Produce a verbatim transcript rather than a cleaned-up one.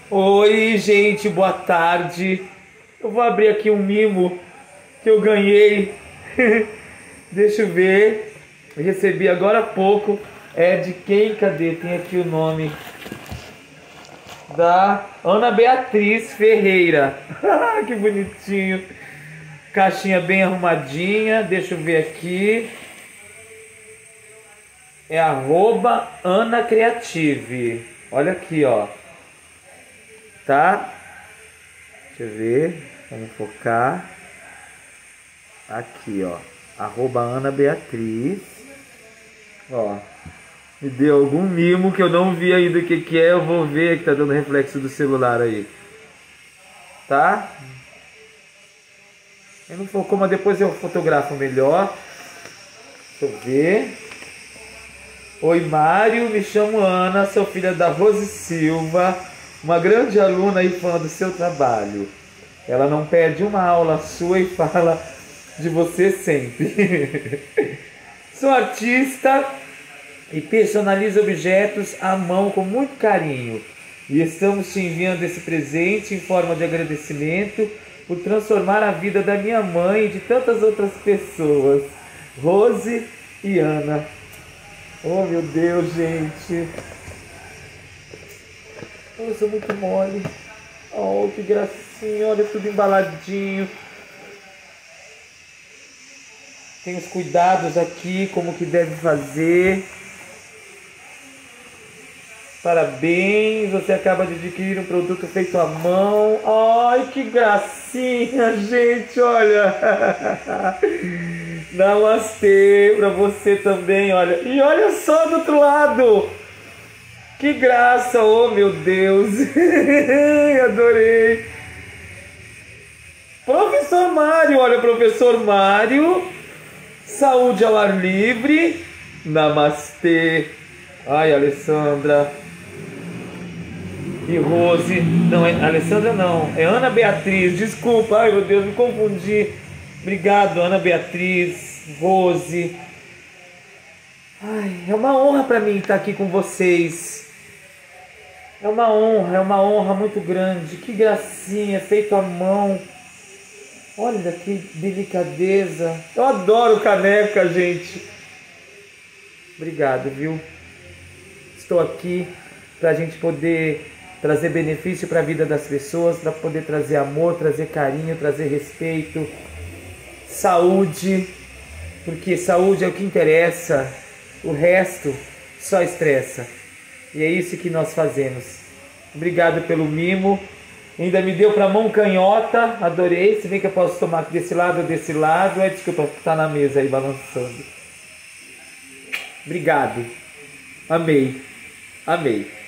Oi, gente, boa tarde. Eu vou abrir aqui um mimo que eu ganhei. Deixa eu ver. Eu recebi agora há pouco. É de quem? Cadê? Tem aqui o nome. Da Ana Beatriz Ferreira. Que bonitinho. Caixinha bem arrumadinha. Deixa eu ver aqui. É arroba Ana Creative. Olha aqui, ó. Tá? Deixa eu ver. Vamos focar. Aqui, ó. Arroba Ana Beatriz. Ó. Me deu algum mimo que eu não vi ainda o que que é. Eu vou ver que tá dando reflexo do celular aí. Tá? Eu não focou, mas depois eu fotografo melhor. Deixa eu ver. Oi, Mário. Me chamo Ana. Sou filha da Rose Silva. Uma grande aluna e fã do seu trabalho. Ela não perde uma aula sua e fala de você sempre. Sou artista e personalizo objetos à mão com muito carinho. E estamos te enviando esse presente em forma de agradecimento por transformar a vida da minha mãe e de tantas outras pessoas. Rose e Ana. Oh, meu Deus, gente. Eu sou muito mole. Oh, que gracinha. Olha, tudo embaladinho. Tem os cuidados aqui, como que deve fazer. Parabéns, você acaba de adquirir um produto feito à mão. Ai, que gracinha, gente, olha. Namastê pra você também, olha. E olha só do outro lado. Que graça, oh meu Deus. Adorei. Professor Mário, olha, professor Mário. Saúde ao ar livre. Namastê. Ai, Alessandra. E Rose. Não, é Alessandra não. É Ana Beatriz. Desculpa. Ai, meu Deus, me confundi. Obrigado, Ana Beatriz. Rose. Ai, é uma honra para mim estar aqui com vocês. É uma honra, é uma honra muito grande. Que gracinha, feito à mão. Olha que delicadeza. Eu adoro caneca, gente. Obrigado, viu? Estou aqui para a gente poder trazer benefício para a vida das pessoas, para poder trazer amor, trazer carinho, trazer respeito, saúde, porque saúde é o que interessa, o resto só estressa. E é isso que nós fazemos. Obrigado pelo mimo. Ainda me deu para a mão canhota, adorei. Se bem que eu posso tomar desse lado ou desse lado. É, desculpa, tá na mesa aí balançando. Obrigado. Amei. Amei.